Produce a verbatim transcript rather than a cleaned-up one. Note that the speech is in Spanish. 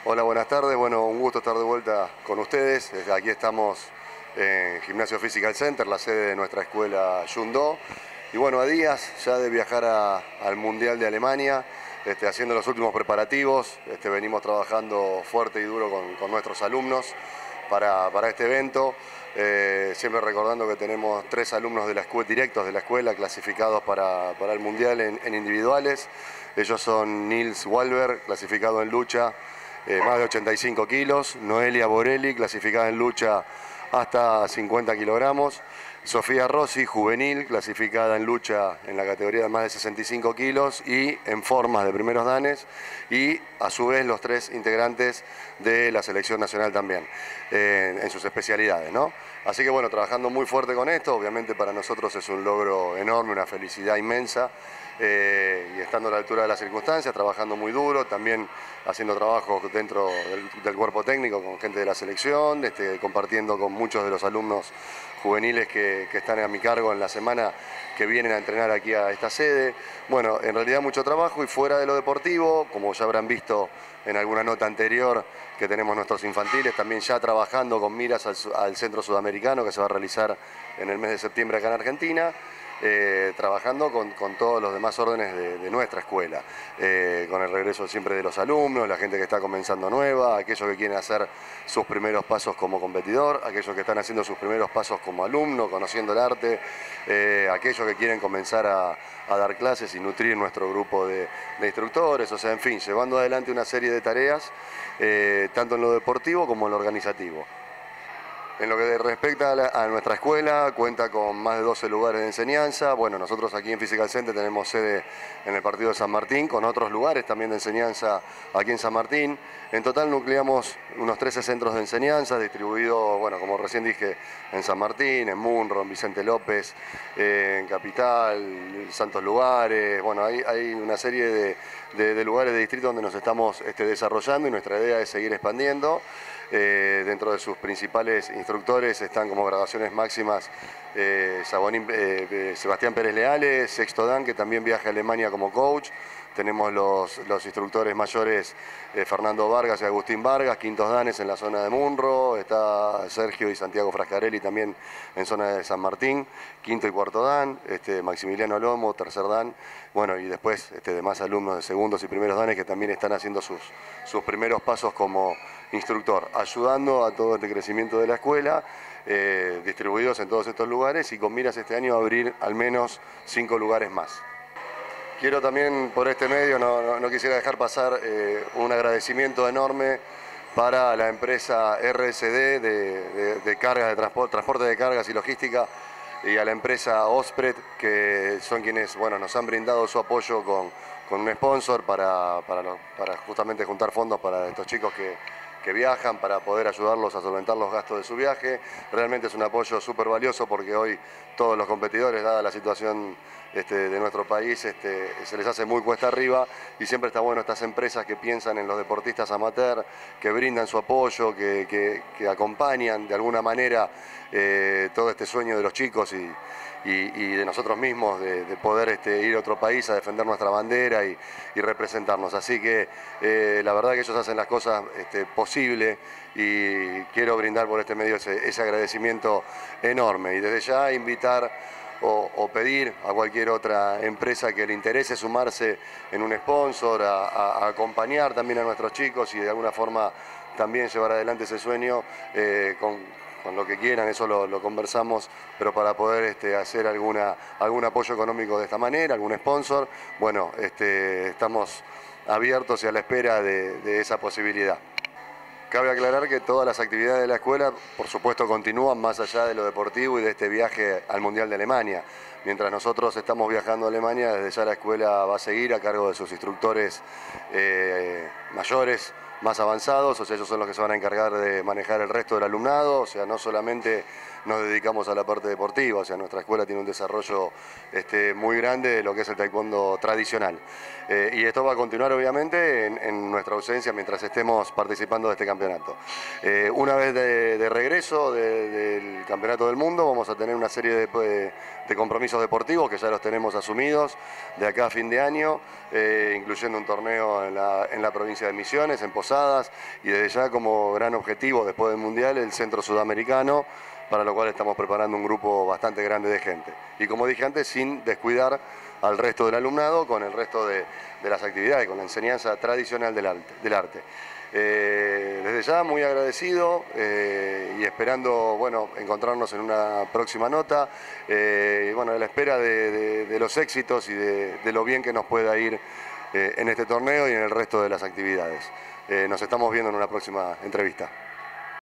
Hola, buenas tardes. Bueno, un gusto estar de vuelta con ustedes. Desde aquí estamos en Gimnasio Physical Center, la sede de nuestra escuela Judo. Y bueno, a días ya de viajar a, al Mundial de Alemania, este, haciendo los últimos preparativos. Este, venimos trabajando fuerte y duro con, con nuestros alumnos para, para este evento. Eh, siempre recordando que tenemos tres alumnos de la escuela, directos de la escuela, clasificados para, para el Mundial en, en individuales. Ellos son Nils Walberg, clasificado en lucha, Eh, más de ochenta y cinco kilos, Noelia Borelli, clasificada en lucha hasta cincuenta kilogramos, Sofía Rossi, juvenil, clasificada en lucha en la categoría de más de sesenta y cinco kilos y en formas de primeros danes, y a su vez los tres integrantes de la selección nacional también, eh, en sus especialidades, ¿no? Así que bueno, trabajando muy fuerte con esto, obviamente para nosotros es un logro enorme, una felicidad inmensa, eh, y estando a la altura de las circunstancias, trabajando muy duro, también haciendo trabajo dentro del, del cuerpo técnico con gente de la selección, este, compartiendo con muchos de los alumnos juveniles que, que están a mi cargo en la semana, que vienen a entrenar aquí a esta sede. Bueno, en realidad mucho trabajo, y fuera de lo deportivo, como ya habrán visto en alguna nota anterior, que tenemos nuestros infantiles también ya trabajando con miras al, al Centro Sudamericano, que se va a realizar en el mes de septiembre acá en Argentina. Eh, trabajando con, con todos los demás órdenes de, de nuestra escuela, eh, con el regreso siempre de los alumnos, la gente que está comenzando nueva, aquellos que quieren hacer sus primeros pasos como competidor, aquellos que están haciendo sus primeros pasos como alumno, conociendo el arte, eh, aquellos que quieren comenzar a, a dar clases y nutrir nuestro grupo de, de instructores, o sea, en fin, llevando adelante una serie de tareas, eh, tanto en lo deportivo como en lo organizativo. En lo que respecta a, la, a nuestra escuela, cuenta con más de doce lugares de enseñanza. Bueno, nosotros aquí en Physical Center tenemos sede en el partido de San Martín, con otros lugares también de enseñanza aquí en San Martín. En total nucleamos unos trece centros de enseñanza, distribuidos, bueno, como recién dije, en San Martín, en Munro, en Vicente López, eh, en Capital, Santos Lugares. Bueno, hay, hay una serie de, de, de lugares de distrito donde nos estamos este, desarrollando, y nuestra idea es seguir expandiendo. Eh, dentro de sus principales instructores están como graduaciones máximas eh, Sabonín, eh, Sebastián Pérez Leales, Sexto Dan, que también viaja a Alemania como coach. Tenemos los, los instructores mayores eh, Fernando Vargas y Agustín Vargas, quintos danes en la zona de Munro. Está Sergio y Santiago Frascarelli también en zona de San Martín, quinto y cuarto dan. Este, Maximiliano Lomo, tercer dan. Bueno, y después este, demás alumnos de segundos y primeros danes que también están haciendo sus, sus primeros pasos como instructor, ayudando a todo este crecimiento de la escuela, eh, distribuidos en todos estos lugares, y con miras este año a abrir al menos cinco lugares más. Quiero también por este medio, no, no, no quisiera dejar pasar eh, un agradecimiento enorme para la empresa R S D de, de, de cargas, de transporte, transporte de cargas y logística, y a la empresa Ospred, que son quienes, bueno, nos han brindado su apoyo con, con un sponsor para, para, para justamente juntar fondos para estos chicos que, que viajan, para poder ayudarlos a solventar los gastos de su viaje. Realmente es un apoyo súper valioso, porque hoy todos los competidores, dada la situación este, de nuestro país, este, se les hace muy cuesta arriba, y siempre está bueno estas empresas que piensan en los deportistas amateur, que brindan su apoyo, que, que, que acompañan de alguna manera eh, todo este sueño de los chicos y, y, y de nosotros mismos, de, de poder este, ir a otro país a defender nuestra bandera y, y representarnos. Así que eh, la verdad que ellos hacen las cosas este, posible, y quiero brindar por este medio ese, ese agradecimiento enorme, y desde ya invitar o, o pedir a cualquier otra empresa que le interese sumarse en un sponsor, a, a, a acompañar también a nuestros chicos y de alguna forma también llevar adelante ese sueño eh, con, con lo que quieran. Eso lo, lo conversamos, pero para poder este, hacer alguna, algún apoyo económico de esta manera, algún sponsor, bueno, este, estamos abiertos y a la espera de, de esa posibilidad. Cabe aclarar que todas las actividades de la escuela, por supuesto, continúan más allá de lo deportivo y de este viaje al Mundial de Alemania. Mientras nosotros estamos viajando a Alemania, desde ya la escuela va a seguir a cargo de sus instructores eh, mayores, más avanzados, o sea, ellos son los que se van a encargar de manejar el resto del alumnado. O sea, no solamente nos dedicamos a la parte deportiva, o sea, nuestra escuela tiene un desarrollo este, muy grande de lo que es el taekwondo tradicional. Eh, y esto va a continuar, obviamente, en, en nuestra ausencia mientras estemos participando de este campeonato. Eh, una vez de, de regreso de, del Campeonato del Mundo, vamos a tener una serie de, de, de compromisos deportivos que ya los tenemos asumidos de acá a fin de año, eh, incluyendo un torneo en la, en la provincia de Misiones, en Posadas, Posadas, y desde ya como gran objetivo después del Mundial el Centro Sudamericano, para lo cual estamos preparando un grupo bastante grande de gente. Y como dije antes, sin descuidar al resto del alumnado con el resto de, de las actividades, con la enseñanza tradicional del arte. Del arte. Eh, desde ya muy agradecido eh, y esperando bueno, encontrarnos en una próxima nota, eh, y bueno, a la espera de, de, de los éxitos y de, de lo bien que nos pueda ir eh, en este torneo y en el resto de las actividades. Eh, nos estamos viendo en una próxima entrevista.